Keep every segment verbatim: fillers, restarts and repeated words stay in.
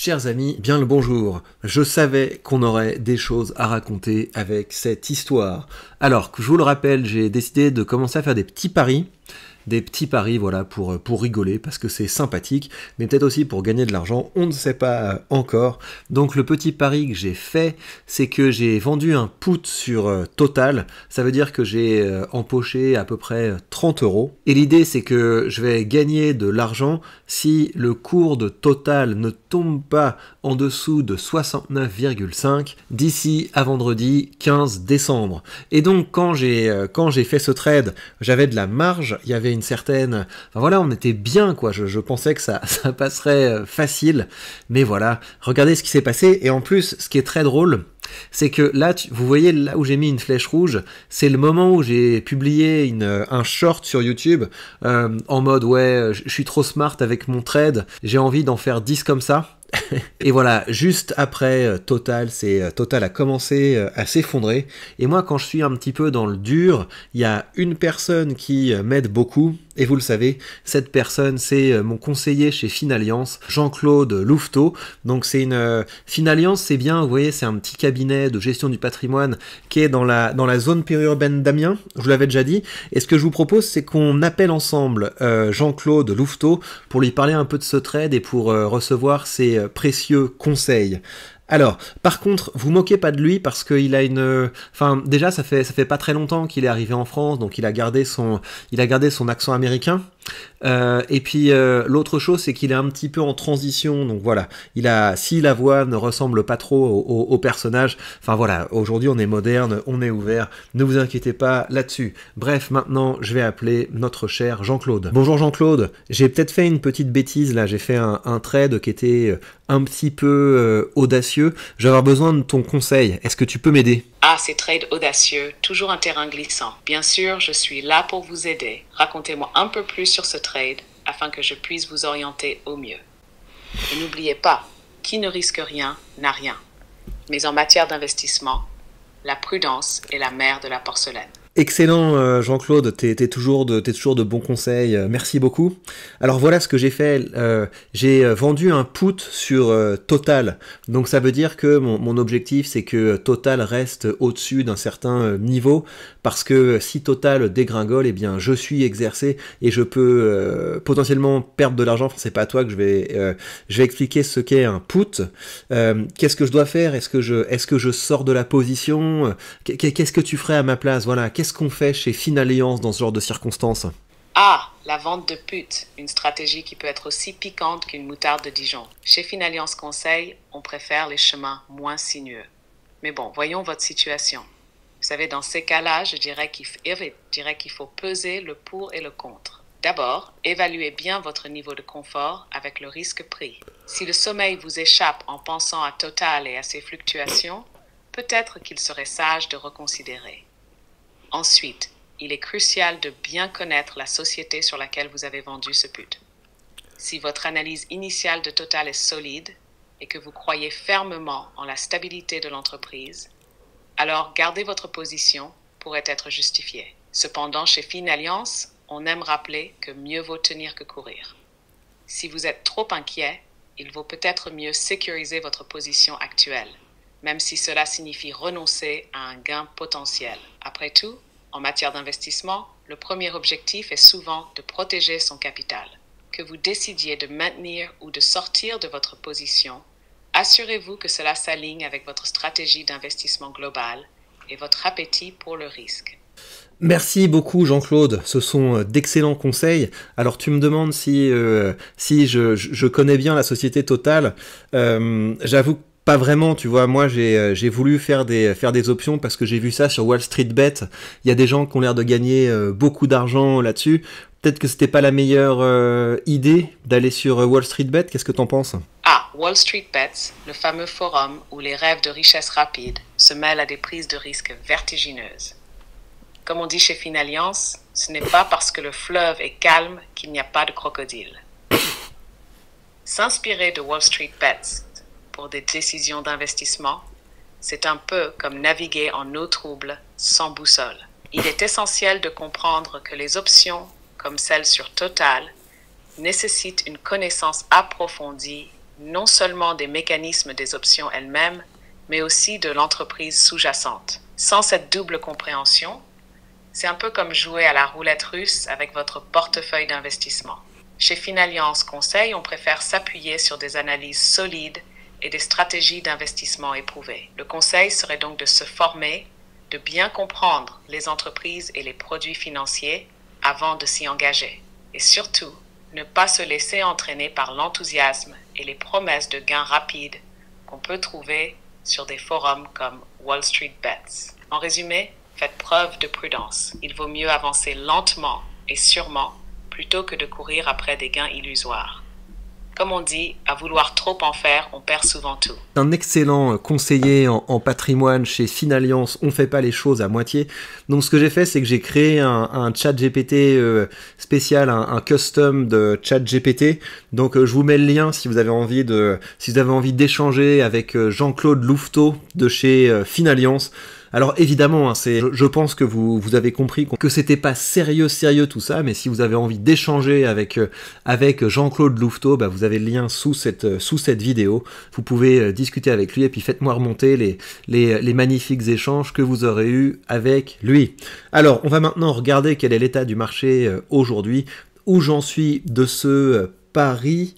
Chers amis, bien le bonjour. Je savais qu'on aurait des choses à raconter avec cette histoire. Alors, que je vous le rappelle, j'ai décidé de commencer à faire des petits paris. Des petits paris, voilà, pour, pour rigoler, parce que c'est sympathique, mais peut-être aussi pour gagner de l'argent, on ne sait pas encore. Donc le petit pari que j'ai fait, c'est que j'ai vendu un put sur euh, Total, ça veut dire que j'ai euh, empoché à peu près trente euros. Et l'idée, c'est que je vais gagner de l'argent si le cours de Total ne tombe pas en dessous de soixante-neuf virgule cinq d'ici à vendredi quinze décembre. Et donc quand j'ai euh, quand j'ai fait ce trade, j'avais de la marge, il y avait une certaine... Enfin voilà, on était bien, quoi. Je, je pensais que ça, ça passerait facile. Mais voilà, regardez ce qui s'est passé. Et en plus, ce qui est très drôle, c'est que là, tu, vous voyez là où j'ai mis une flèche rouge, c'est le moment où j'ai publié une, un short sur YouTube euh, en mode, ouais, je suis trop smart avec mon trade, j'ai envie d'en faire dix comme ça. Et voilà, juste après Total, c'est Total a commencé à s'effondrer. Et moi, quand je suis un petit peu dans le dur, il y a une personne qui m'aide beaucoup. Et vous le savez, cette personne, c'est mon conseiller chez Finalliance, Jean-Claude Louveteau. Donc c'est une euh, Finalliance, c'est bien, vous voyez, c'est un petit cabinet de gestion du patrimoine qui est dans la dans la zone périurbaine d'Amiens. Je vous l'avais déjà dit. Et ce que je vous propose, c'est qu'on appelle ensemble euh, Jean-Claude Louveteau pour lui parler un peu de ce trade et pour euh, recevoir ses euh, précieux conseils. Alors, par contre, vous moquez pas de lui parce qu'il a une... Enfin, déjà, ça fait ça fait pas très longtemps qu'il est arrivé en France, donc il a gardé son, il a gardé son accent américain. Euh, et puis, euh, l'autre chose, c'est qu'il est un petit peu en transition, donc voilà. Il a, si la voix ne ressemble pas trop au, au, au personnage, enfin voilà, aujourd'hui on est moderne, on est ouvert, ne vous inquiétez pas là-dessus. Bref, maintenant, je vais appeler notre cher Jean-Claude. Bonjour Jean-Claude, j'ai peut-être fait une petite bêtise là, j'ai fait un, un trade qui était un petit peu euh, audacieux. Je vais avoir besoin de ton conseil. Est-ce que tu peux m'aider ? Ah, ces trades audacieux, toujours un terrain glissant. Bien sûr, je suis là pour vous aider. Racontez-moi un peu plus sur ce trade afin que je puisse vous orienter au mieux. Et n'oubliez pas, qui ne risque rien n'a rien. Mais en matière d'investissement, la prudence est la mère de la porcelaine. Excellent euh, Jean-Claude, t'es, t'es, toujours de, t'es toujours de bons conseils, euh, merci beaucoup. Alors voilà ce que j'ai fait, euh, j'ai vendu un put sur euh, Total, donc ça veut dire que mon, mon objectif c'est que Total reste au-dessus d'un certain euh, niveau, parce que si Total dégringole, eh bien je suis exercé et je peux euh, potentiellement perdre de l'argent. Enfin, c'est pas à toi que je vais, euh, je vais expliquer ce qu'est un put. Euh, qu'est-ce que je dois faire ? Est-ce que je, est-ce que je sors de la position ? Qu'est-ce que tu ferais à ma place ? Voilà. Qu'est-ce qu'on fait chez Finalliance dans ce genre de circonstances ? Ah, la vente de putes, une stratégie qui peut être aussi piquante qu'une moutarde de Dijon. Chez Finalliance Conseil, on préfère les chemins moins sinueux. Mais bon, voyons votre situation. Vous savez, dans ces cas-là, je dirais qu'il, je dirais qu'il faut peser le pour et le contre. D'abord, évaluez bien votre niveau de confort avec le risque-prix. Si le sommeil vous échappe en pensant à Total et à ses fluctuations, peut-être qu'il serait sage de reconsidérer. Ensuite, il est crucial de bien connaître la société sur laquelle vous avez vendu ce put. Si votre analyse initiale de Total est solide et que vous croyez fermement en la stabilité de l'entreprise, alors garder votre position pourrait être justifié. Cependant, chez Finalliance, on aime rappeler que mieux vaut tenir que courir. Si vous êtes trop inquiet, il vaut peut-être mieux sécuriser votre position actuelle, même si cela signifie renoncer à un gain potentiel. Après tout, en matière d'investissement, le premier objectif est souvent de protéger son capital. Que vous décidiez de maintenir ou de sortir de votre position, assurez-vous que cela s'aligne avec votre stratégie d'investissement global et votre appétit pour le risque. Merci beaucoup Jean-Claude, ce sont d'excellents conseils. Alors tu me demandes si, euh, si je, je connais bien la société Total. Euh, j'avoue que pas vraiment, tu vois, moi j'ai j'ai voulu faire des faire des options parce que j'ai vu ça sur Wall Street Bet. Il y a des gens qui ont l'air de gagner euh, beaucoup d'argent là-dessus. Peut-être que c'était pas la meilleure euh, idée d'aller sur euh, Wall Street Bet. Qu'est-ce que t'en penses ? Ah, Wall Street Bets, le fameux forum où les rêves de richesse rapide se mêlent à des prises de risques vertigineuses. Comme on dit chez Finalliance, ce n'est pas parce que le fleuve est calme qu'il n'y a pas de crocodile. S'inspirer de Wall Street Bets pour des décisions d'investissement, c'est un peu comme naviguer en eau trouble sans boussole. Il est essentiel de comprendre que les options, comme celle sur Total, nécessitent une connaissance approfondie non seulement des mécanismes des options elles-mêmes, mais aussi de l'entreprise sous-jacente. Sans cette double compréhension, c'est un peu comme jouer à la roulette russe avec votre portefeuille d'investissement. Chez Finalliance Conseil, on préfère s'appuyer sur des analyses solides et des stratégies d'investissement éprouvées. Le conseil serait donc de se former, de bien comprendre les entreprises et les produits financiers avant de s'y engager. Et surtout, ne pas se laisser entraîner par l'enthousiasme et les promesses de gains rapides qu'on peut trouver sur des forums comme Wall Street Bets. En résumé, faites preuve de prudence. Il vaut mieux avancer lentement et sûrement plutôt que de courir après des gains illusoires. Comme on dit, à vouloir trop en faire, on perd souvent tout. Un excellent conseiller en, en patrimoine chez Finalliance, on fait pas les choses à moitié. Donc ce que j'ai fait, c'est que j'ai créé un, un chat G P T euh, spécial, un, un custom de chat G P T. Donc euh, je vous mets le lien si vous avez envie de, si vous avez envie d'échanger avec euh, Jean-Claude Louveteau de chez euh, Finalliance. Alors évidemment, hein, c'est, je, je pense que vous, vous avez compris que c'était pas sérieux, sérieux tout ça, mais si vous avez envie d'échanger avec, euh, avec Jean-Claude Louveteau, bah, vous avez le lien sous cette, euh, sous cette vidéo. Vous pouvez euh, discuter avec lui et puis faites-moi remonter les, les, les magnifiques échanges que vous aurez eus avec lui. Alors, on va maintenant regarder quel est l'état du marché euh, aujourd'hui, où j'en suis de ce euh, pari.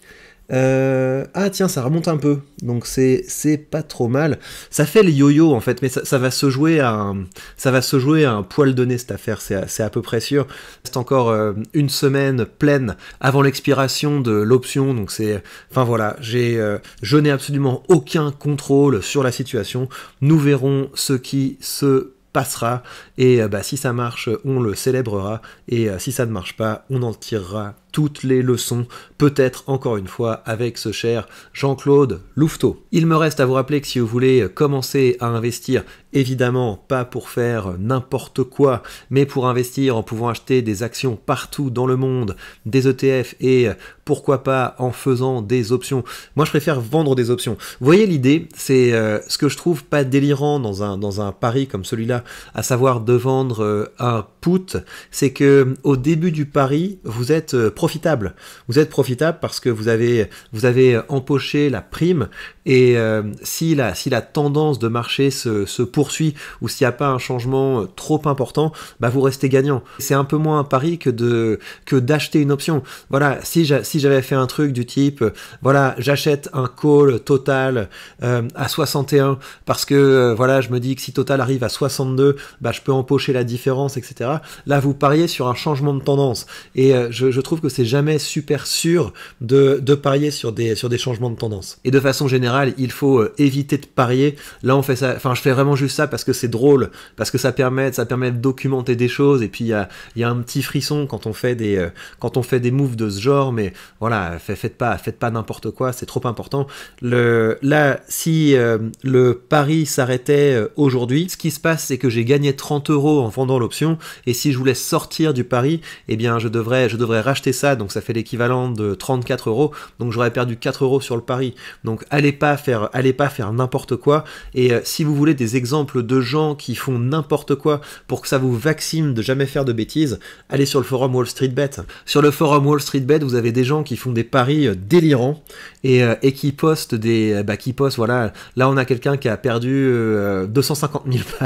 Euh, ah tiens, ça remonte un peu, donc c'est c'est pas trop mal. Ça fait le yo-yo en fait, mais ça, ça va se jouer à un, ça va se jouer à un poil de nez cette affaire, c'est à, c'est à peu près sûr. C'est encore euh, une semaine pleine avant l'expiration de l'option, donc c'est, enfin voilà, j'ai, euh, je n'ai absolument aucun contrôle sur la situation. Nous verrons ce qui se passera et euh, bah, si ça marche on le célébrera et euh, si ça ne marche pas on en tirera toutes les leçons, peut-être encore une fois avec ce cher Jean-Claude Louveteau. Il me reste à vous rappeler que si vous voulez commencer à investir, évidemment pas pour faire n'importe quoi, mais pour investir en pouvant acheter des actions partout dans le monde, des E T F et pourquoi pas en faisant des options. Moi je préfère vendre des options. Vous voyez l'idée, c'est euh, ce que je trouve pas délirant dans un, dans un pari comme celui-là, à savoir de vendre euh, un put, c'est que au début du pari, vous êtes euh, profitable. Vous êtes profitable parce que vous avez, vous avez empoché la prime et euh, si, la, si la tendance de marché se, se poursuit ou s'il n'y a pas un changement trop important, bah vous restez gagnant. C'est un peu moins un pari que, de, que d'acheter une option. Voilà, si, j'a, si j'avais fait un truc du type, euh, voilà, j'achète un call Total euh, à soixante et un parce que euh, voilà, je me dis que si Total arrive à soixante-deux, bah je peux empocher la différence, et cetera. Là, vous pariez sur un changement de tendance et euh, je, je trouve que c'est jamais super sûr de, de parier sur des, sur des changements de tendance. Et de façon générale, il faut euh, éviter de parier. Là, on fait ça, enfin, je fais vraiment juste ça parce que c'est drôle, parce que ça permet, ça permet de documenter des choses et puis il y a, il y a un petit frisson quand on fait des, euh, quand on fait des moves de ce genre, mais voilà, fait, faites pas, faites pas n'importe quoi, c'est trop important. Le, là, si euh, le pari s'arrêtait euh, aujourd'hui, ce qui se passe, c'est que j'ai gagné trente euros en vendant l'option et si je voulais sortir du pari, eh bien, je devrais, je devrais racheter ça, donc ça fait l'équivalent de trente-quatre euros, donc j'aurais perdu quatre euros sur le pari. Donc allez pas faire, allez pas faire n'importe quoi, et euh, si vous voulez des exemples de gens qui font n'importe quoi pour que ça vous vaccine de jamais faire de bêtises, allez sur le forum Wall Street Bet. Sur le forum Wall Street Bet, vous avez des gens qui font des paris euh, délirants et, euh, et qui postent des, bah, qui postent, voilà, là on a quelqu'un qui a perdu euh, deux cent cinquante mille balles.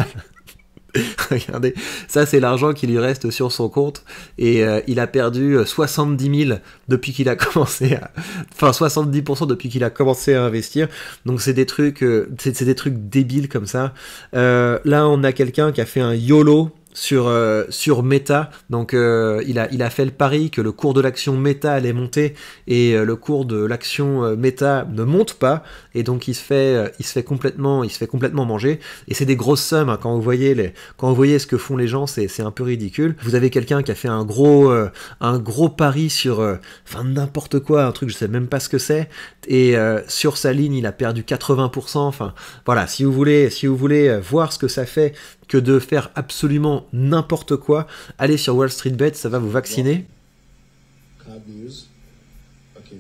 Regardez, ça c'est l'argent qui lui reste sur son compte et euh, il a perdu soixante-dix mille depuis qu'il a commencé à... Enfin soixante-dix pour cent depuis qu'il a commencé à investir. Donc c'est des trucs euh, c'est, c'est des trucs débiles comme ça. Euh, là on a quelqu'un qui a fait un YOLO sur, euh, sur Meta, donc euh, il, a, il a fait le pari que le cours de l'action Meta allait monter et euh, le cours de l'action euh, Meta ne monte pas et donc il se fait, euh, il se fait complètement, il se fait complètement manger et c'est des grosses sommes hein, quand vous voyez les, quand vous voyez ce que font les gens, c'est, c'est un peu ridicule. Vous avez quelqu'un qui a fait un gros, euh, un gros pari sur, euh, enfin n'importe quoi, un truc je sais même pas ce que c'est et euh, sur sa ligne il a perdu quatre-vingts pour cent. Enfin voilà, si vous voulez, si vous voulez voir ce que ça fait que de faire absolument n'importe quoi, allez sur Wall Street Bet, ça va vous vacciner. Okay.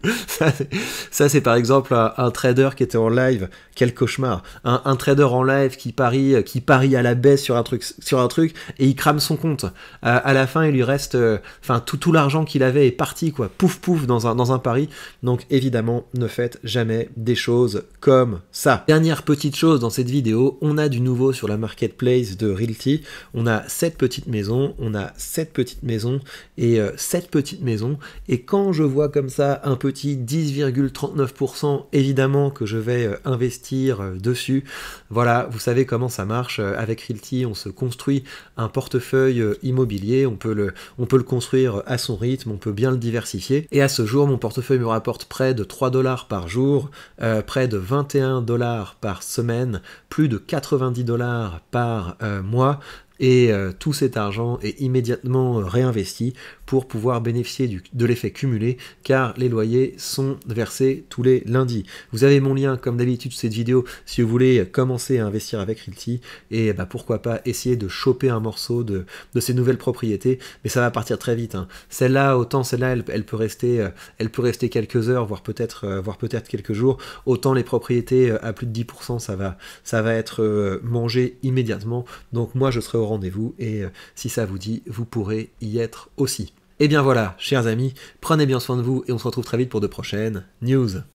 Ça, c'est, ça, c'est par exemple un, un trader qui était en live. Quel cauchemar. Un, un trader en live qui parie, qui parie à la baisse sur un truc, sur un truc et il crame son compte. À, à la fin, il lui reste, enfin, euh, tout, tout l'argent qu'il avait est parti, quoi. Pouf, pouf, dans un, dans un pari. Donc, évidemment, ne faites jamais des choses comme ça. Dernière petite chose dans cette vidéo, on a du nouveau sur la marketplace de Realty. On a sept petites maisons, on a sept petites maisons et euh, sept petites maisons. Et quand je vois comme ça un petit dix virgule trente-neuf pour cent, évidemment que je vais euh, investir euh, dessus. Voilà, vous savez comment ça marche. Euh, avec Realty, on se construit un portefeuille euh, immobilier. On peut, le, on peut le construire à son rythme, on peut bien le diversifier. Et à ce jour, mon portefeuille me rapporte près de trois dollars par jour, euh, près de vingt et un dollars par semaine, plus de quatre-vingt-dix dollars par euh, mois. Et euh, tout cet argent est immédiatement euh, réinvesti pour pouvoir bénéficier du, de l'effet cumulé, car les loyers sont versés tous les lundis. Vous avez mon lien, comme d'habitude, sur cette vidéo, si vous voulez commencer à investir avec Realty, et bah, pourquoi pas essayer de choper un morceau de, de ces nouvelles propriétés, mais ça va partir très vite. Hein. Celle-là, autant celle-là, elle, elle, peut rester, euh, elle peut rester quelques heures, voire peut-être euh, voire peut-être quelques jours, autant les propriétés euh, à plus de dix pour cent, ça va, ça va être euh, mangé immédiatement. Donc moi, je serai au rendez-vous, et euh, si ça vous dit, vous pourrez y être aussi. Et bien voilà, chers amis, prenez bien soin de vous et on se retrouve très vite pour de prochaines news.